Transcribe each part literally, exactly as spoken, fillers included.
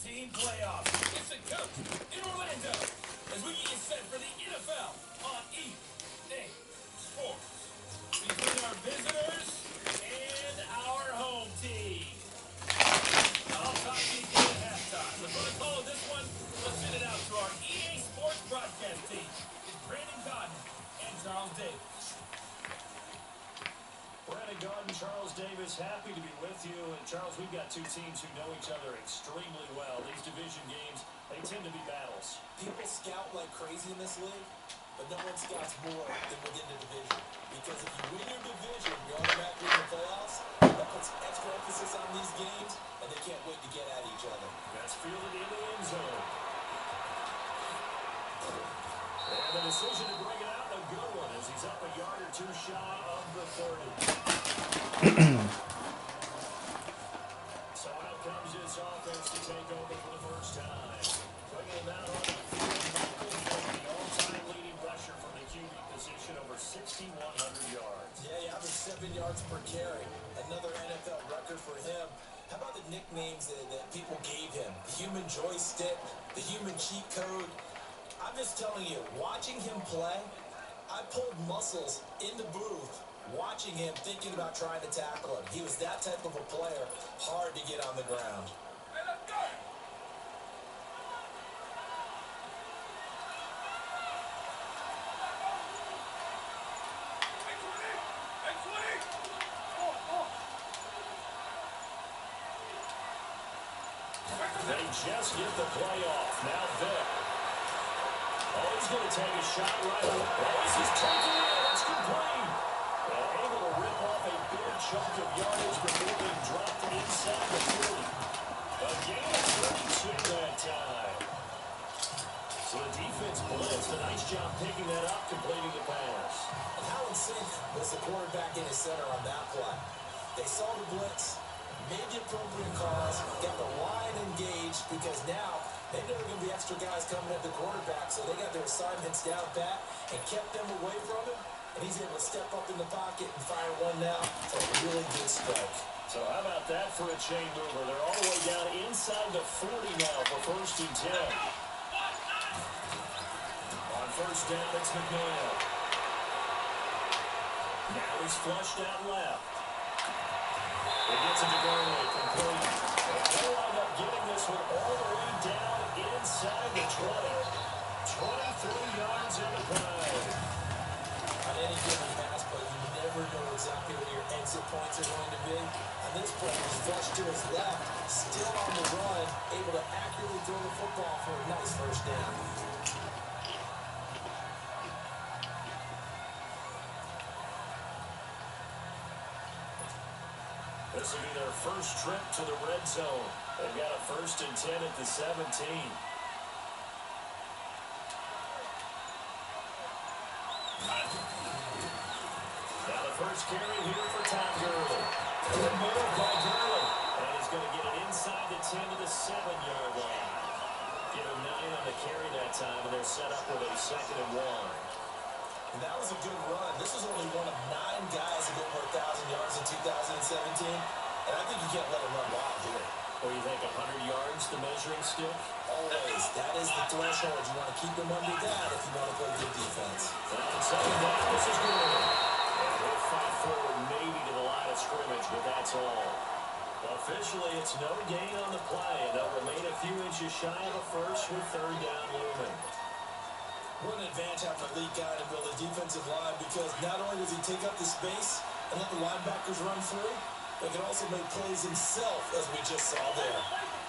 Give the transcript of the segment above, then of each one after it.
seventeen playoffs. It's the coach in Orlando as we get you set for the N F L on E A Sports. Between our visitors and our home team. I'll talk to you again at halftime. The protocol of this one, let's send it out to our E A Sports broadcast team. It's Brandon Gaudin and Charles Davis. Brandon Gaudin, Charles Davis, happy to be with you. And Charles, we've got two teams who know each other extremely well. These division games, they tend to be battles. People scout like crazy in this league, but no one scouts more than within the division. Because if you win your division, you're automatically in the playoffs. That puts extra emphasis on these games, and they can't wait to get at each other. That's fielded in the end zone. And the decision to bring it out, a good one, as he's up a yard or two shy of the thirty. So out comes this offense to take over for the first time. Bringing him out on the field, Michael Vick, the all-time leading rusher from the Q B position, over sixty-one hundred yards. Yeah, he averaged seven yards per carry. Another N F L record for him. How about the nicknames that, that people gave him? The human joystick, the human cheat code. I'm just telling you, watching him play, I pulled muscles in the booth, watching him, thinking about trying to tackle him. He was that type of a player, hard to get on the ground. Hey, let's go! They just get the play off. Now Vick. Oh, he's going to take a shot right away. This is taken in. It's complete. And able to rip off a big chunk of yardage before being dropped inside the forty. A gain of thirty-two that time. So the defense blitzed. A nice job picking that up, completing the pass. And how in sync was the quarterback in his center on that play? They saw the blitz, made the appropriate calls, got the line engaged, because now they know there are going to be extra guys coming at the quarterback, so they got their assignments down pat and kept them away from him, and he's able to step up in the pocket and fire one now. It's a really good strike. So how about that for a chain mover? They're all the way down inside the forty now for first and ten. On first down, it's McNeil. Now he's flushed out left. He gets it to Gurley, complete. And they'll wind up getting this one all the way down inside the twenty. twenty-three yards in the play. On any given pass, but you never know exactly where your exit points are going to be. On this play, he's flushed to his left, still on the run, able to accurately throw the football for a nice first down. This will be their first trip to the red zone. They've got a first and ten at the seventeen. Now the first carry here for Todd Gurley. Good move by Gurley. And he's going to get it inside the ten to the seven-yard line. Give him nine on the carry that time, and they're set up with a second and one. And that was a good run. This was only one of nine guys who got over one thousand yards in two thousand seventeen. And I think you can't let him run wild here. Or you think one hundred yards, the measuring stick? Always. That is the threshold. You want to keep him under that if you want to play good defense. And second down, this is good. And they'll fight forward maybe to the line of scrimmage, but that's all. Officially, it's no gain on the play, and they'll remain a few inches shy of a first with third down looming. What an advantage having a lead guy to build a defensive line, because not only does he take up the space and let the linebackers run through, but he can also make plays himself, as we just saw there.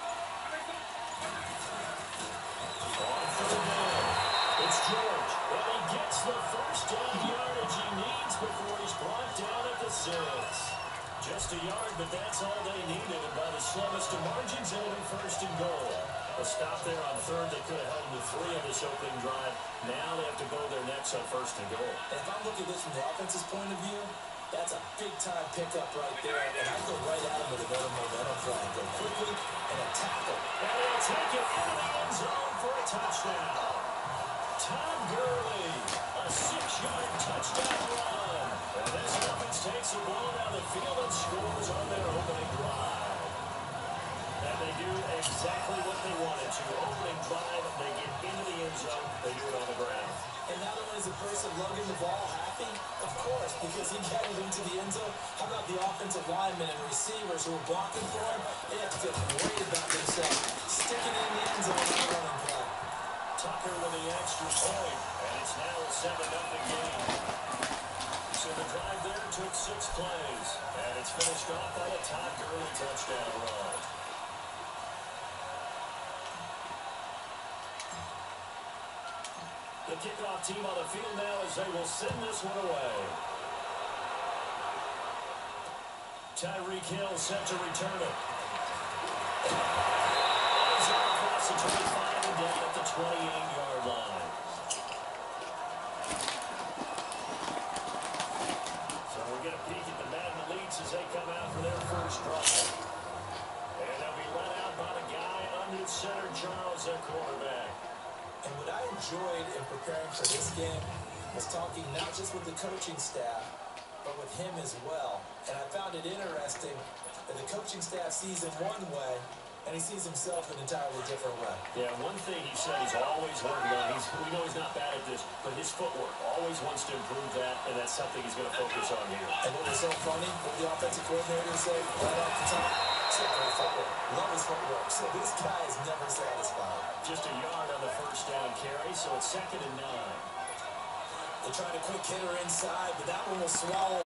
On third down, it's George. And he gets the first down yardage he needs before he's brought down at the six. Just a yard, but that's all they needed, and by the slimmest of margins, it'll be first and goal. A stop there on third. They could have held them to three on this opening drive. Now they have to go their necks on first and goal. And if I'm looking at this from the offense's point of view, that's a big-time pickup right there. And I go right at him with another momentum play. Go quickly and a tackle. And they'll take it into the end zone for a touchdown. Todd Gurley, a six-yard touchdown run. And this offense takes the ball down the field and scores on their opening drive. And they do exactly what they wanted to. Opening drive, they get into the end zone. They do it on the ground. And not only is the person lugging the ball happy, of course, because he got it into the end zone. How about the offensive linemen and receivers who are blocking for him? They have to feel great about themselves, sticking in the end zone on the running play. Tucker with the extra point, and it's now a seven nothing game. So the drive there took six plays, and it's finished off by a Todd Gurley touchdown run. The kickoff team on the field now as they will send this one away. Tyreek Hill set to return it. He's across the twenty-five and down at the twenty-eight yard line. So we'll get a peek at the Madden Elites as they come out for their first drive. And they'll be led out by the guy under center, Charles, their quarterback. And what I enjoyed in preparing for this game was talking not just with the coaching staff, but with him as well. And I found it interesting that the coaching staff sees him one way, and he sees himself an entirely different way. Yeah, one thing he said he's always working on, he's, we know he's not bad at this, but his footwork, always wants to improve that, and that's something he's going to focus on here. And what was so funny, what the offensive coordinator said right off the top, so great footwork, love his footwork. So this guy is never satisfied. Just a yard on the first down carry, so it's second and nine. They tried a quick hitter inside, but that one will swallow.